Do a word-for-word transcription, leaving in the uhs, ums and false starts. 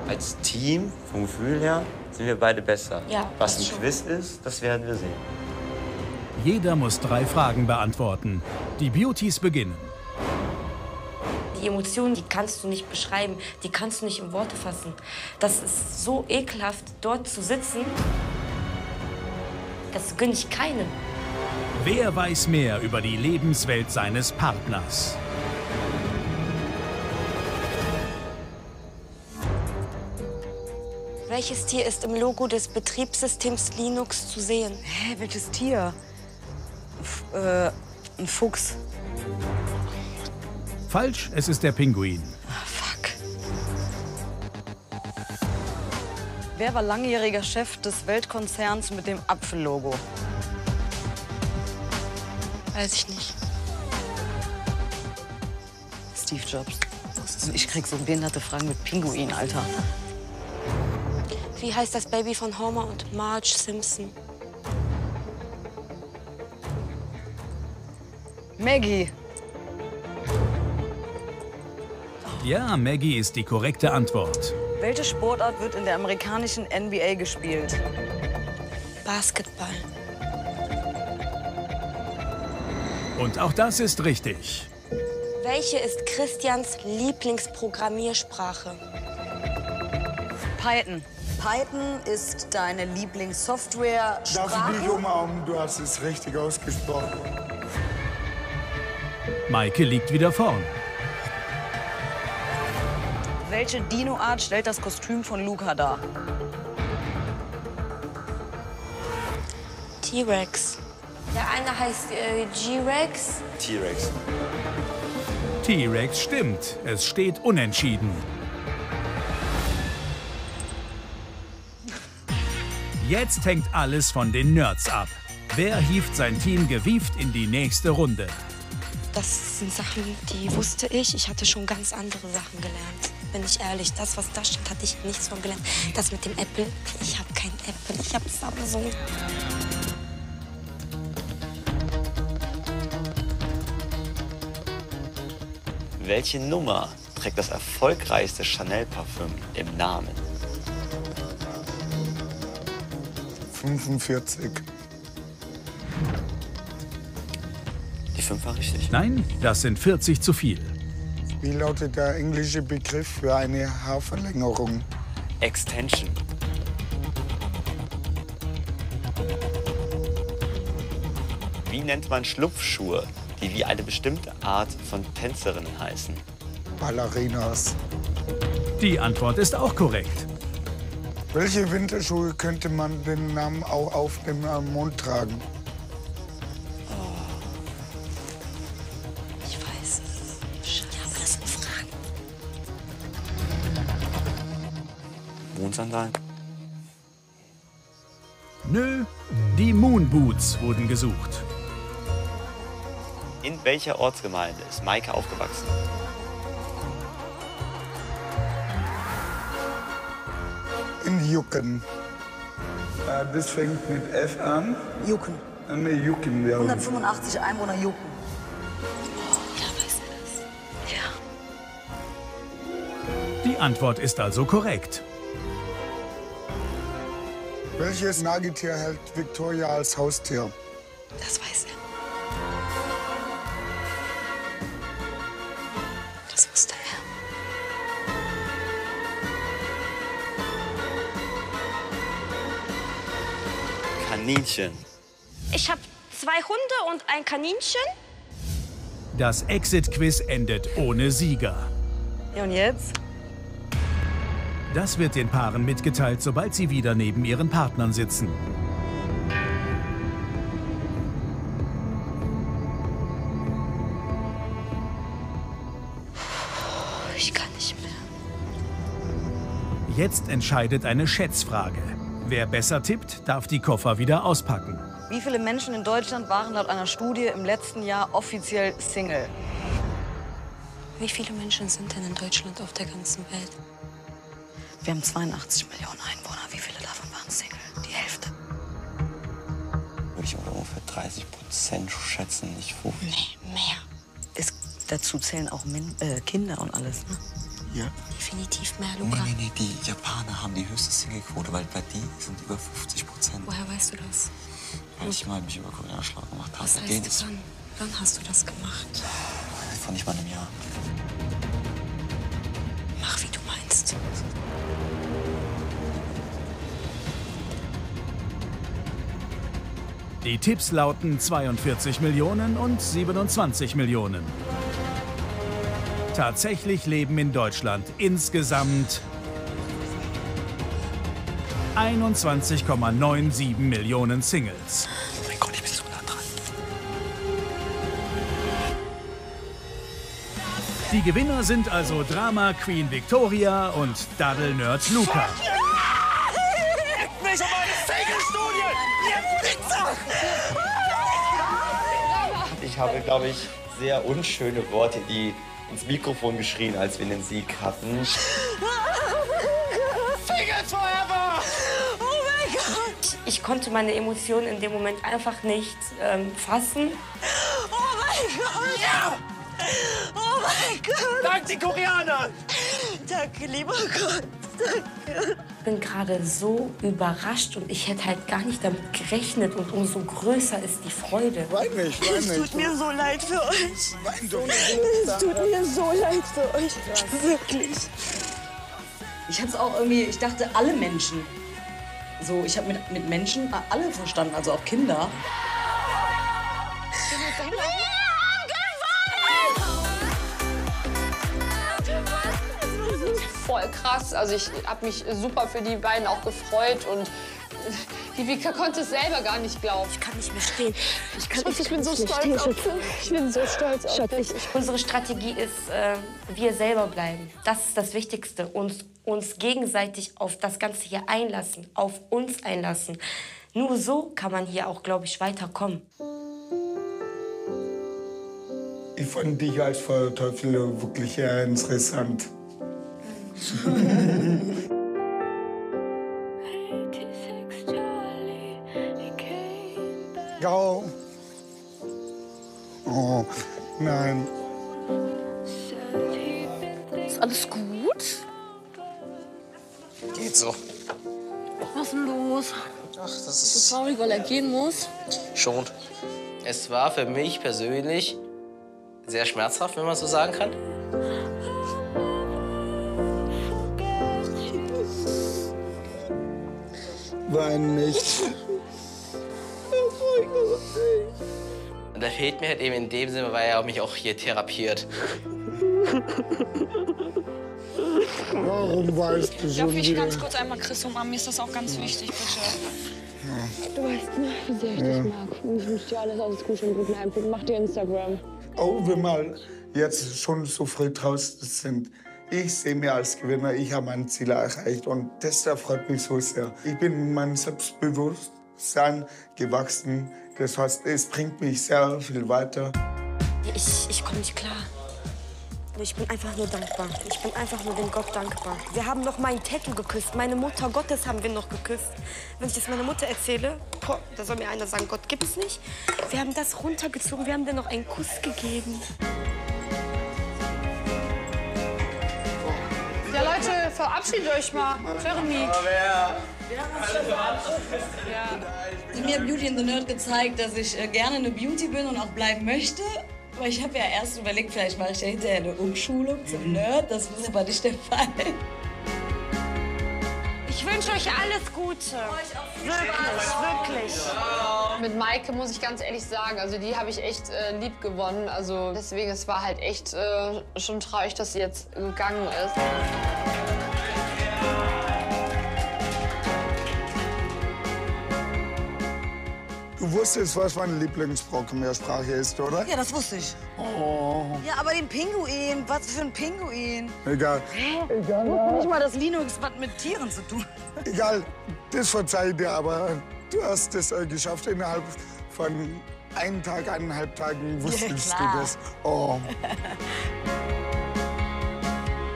als Team, vom Gefühl her, sind wir beide besser. Ja, Was das ein schon. Quiz ist, das werden wir sehen. Jeder muss drei Fragen beantworten. Die Beauties beginnen. Die Emotionen, die kannst du nicht beschreiben, die kannst du nicht in Worte fassen. Das ist so ekelhaft, dort zu sitzen. Das gönne ich keinem. Wer weiß mehr über die Lebenswelt seines Partners? Welches Tier ist im Logo des Betriebssystems Linux zu sehen? Hä, welches Tier? F äh, ein Fuchs. Falsch, es ist der Pinguin. Ah, fuck. Wer war langjähriger Chef des Weltkonzerns mit dem Apfellogo? Weiß ich nicht. Steve Jobs. Ich krieg so behinderte Fragen mit Pinguin, Alter. Wie heißt das Baby von Homer und Marge Simpson? Maggie. Ja, Maggie ist die korrekte Antwort. Welche Sportart wird in der amerikanischen N B A gespielt? Basketball. Und auch das ist richtig. Welche ist Christians Lieblingsprogrammiersprache? Python. Python ist deine Lieblingssoftware. Darf ich dich umarmen? Du hast es richtig ausgesprochen. Maike liegt wieder vorn. Welche Dinoart stellt das Kostüm von Luca dar? T-Rex. Der eine heißt äh, G-Rex. T-Rex. T-Rex stimmt. Es steht unentschieden. Jetzt hängt alles von den Nerds ab. Wer hieft sein Team gewieft in die nächste Runde? Das sind Sachen, die wusste ich. Ich hatte schon ganz andere Sachen gelernt. Bin ich ehrlich, das, was da stand, hatte ich nichts von gelernt. Das mit dem Apple, ich habe kein Apple, ich habe Samsung. Welche Nummer trägt das erfolgreichste Chanel-Parfüm im Namen? fünfundvierzig. Die fünf war richtig. Nein, das sind vierzig zu viel. Wie lautet der englische Begriff für eine Haarverlängerung? Extension. Wie nennt man Schlupfschuhe, die wie eine bestimmte Art von Tänzerinnen heißen? Ballerinas. Die Antwort ist auch korrekt. Welche Winterschuhe könnte man den Namen auch auf dem äh, Mund tragen? Ich weiß es. Ja, aber das sind Fragen. Mondsandalen? Nö, die Moonboots wurden gesucht. In welcher Ortsgemeinde ist Maike aufgewachsen? In Jucken. Äh, das fängt mit F an. Jucken. Äh, nee, Jucken, ja. hundertfünfundachtzig Einwohner Jucken. Ja, weiß er das. Ja. Die Antwort ist also korrekt. Welches Nagetier hält Victoria als Haustier? Das weiß er. Das wusste er. Kaninchen. Ich habe zwei Hunde und ein Kaninchen. Das Exit-Quiz endet ohne Sieger. Ja, und jetzt? Das wird den Paaren mitgeteilt, sobald sie wieder neben ihren Partnern sitzen. Ich kann nicht mehr. Jetzt entscheidet eine Schätzfrage. Wer besser tippt, darf die Koffer wieder auspacken. Wie viele Menschen in Deutschland waren laut einer Studie im letzten Jahr offiziell Single? Wie viele Menschen sind denn in Deutschland auf der ganzen Welt? Wir haben zweiundachtzig Millionen Einwohner. Wie viele davon waren Single? Die Hälfte. Würde ich ungefähr dreißig Prozent schätzen, nicht fünfzig. Nee, mehr. Es, dazu zählen auch Min äh, Kinder und alles. Ne? Ja. Definitiv mehr, Nee, Luca. nee, nee, die Japaner haben die höchste Single-Quote, weil bei die sind über fünfzig Prozent. Woher weißt du das? Weil ich mal mich über Korea schlau gemacht habe. Was Bei denen heißt ist wann? Wann hast du das gemacht? vor nicht mal einem Jahr. Mach, wie du meinst. Die Tipps lauten zweiundvierzig Millionen und siebenundzwanzig Millionen. Tatsächlich leben in Deutschland insgesamt einundzwanzig Komma siebenundneunzig Millionen Singles. Oh mein Gott, ich bin so nah dran. Die Gewinner sind also Drama Queen Victoria und Daddel-Nerd Luca. Nicht um meine Single-Studie! Ihr Wichser! Ich habe, glaube ich, sehr unschöne Worte, die ins Mikrofon geschrien, als wir den Sieg hatten. Singles forever! Oh mein Gott! Ich konnte meine Emotionen in dem Moment einfach nicht ähm, fassen. Oh mein Gott! Ja! Oh mein Gott! Dank die Koreaner! Danke, lieber Gott. Danke. Ich bin gerade so überrascht und ich hätte halt gar nicht damit gerechnet. Und umso größer ist die Freude. Wein nicht, wein nicht. Es tut mir so leid für euch. Wein doch nicht. Es tut mir so leid für euch. Wirklich. Ich habe es auch irgendwie, ich dachte, alle Menschen. So, ich habe mit, mit Menschen alle verstanden, also auch Kinder. Voll krass. Also ich habe mich super für die beiden auch gefreut und die Vika konnte es selber gar nicht glauben. Ich kann nicht mehr stehen. Ich, kann, Ich, ich bin so stolz auf dich. Ich bin so stolz auf dich. Unsere Strategie ist, äh, wir selber bleiben. Das ist das Wichtigste. Uns, uns gegenseitig auf das Ganze hier einlassen, auf uns einlassen. Nur so kann man hier auch, glaube ich, weiterkommen. Ich fand dich als Feuerteufel wirklich äh, interessant. Ja. Oh, nein. Ist alles gut? Geht so. Was ist denn los? Ach, das Ist ist traurig, weil er gehen muss? Schon. Es war für mich persönlich sehr schmerzhaft, wenn man so sagen kann. Wein nicht. Und da fehlt mir halt eben in dem Sinne, weil er mich auch hier therapiert. Warum weißt du schon Darf ich wieder? ganz kurz einmal Chris umarmen? Mir ist das auch ganz wichtig, bitte. Du weißt nicht, wie sehr ich dich mag. Und ich wünsche dir alles, alles Gute und guten Einblick. Mach dir Instagram. Auch wenn wir jetzt schon so früh draußen sind, ich sehe mich als Gewinner, ich habe mein Ziel erreicht und das freut mich so sehr. Ich bin in meinem Selbstbewusstsein gewachsen, das heißt, es bringt mich sehr viel weiter. Ich, ich komme nicht klar. Ich bin einfach nur dankbar. Ich bin einfach nur dem Gott dankbar. Wir haben noch mein Tattoo geküsst. Meine Mutter Gottes haben wir noch geküsst. Wenn ich das meiner Mutter erzähle, boah, da soll mir einer sagen, Gott gibt's nicht. Wir haben das runtergezogen, wir haben dir noch einen Kuss gegeben. Ja, Leute, verabschiedet euch mal. Jeremy. Sie mir Beauty in the Nerd gezeigt, dass ich äh, gerne eine Beauty bin und auch bleiben möchte. Aber ich habe ja erst überlegt, vielleicht mache ich ja hinterher eine Umschulung zum Nerd. Das ist aber nicht der Fall. Ich wünsche euch alles Gute. Wirklich, wirklich. Mit Maike muss ich ganz ehrlich sagen, also die habe ich echt äh, lieb gewonnen. Also deswegen, es war halt echt äh, schon traurig, dass sie jetzt gegangen ist. Du wusstest, was meine Lieblingsprogrammiersprache ist, oder? Ja, das wusste ich. Oh, Ja, aber den Pinguin, was für ein Pinguin? egal. Egal, Nicht mal das Linux was mit Tieren zu tun. egal. Das verzeih dir, aber du hast es äh, geschafft. Innerhalb von einem Tag, eineinhalb Tagen wusstest klar. du das. Oh.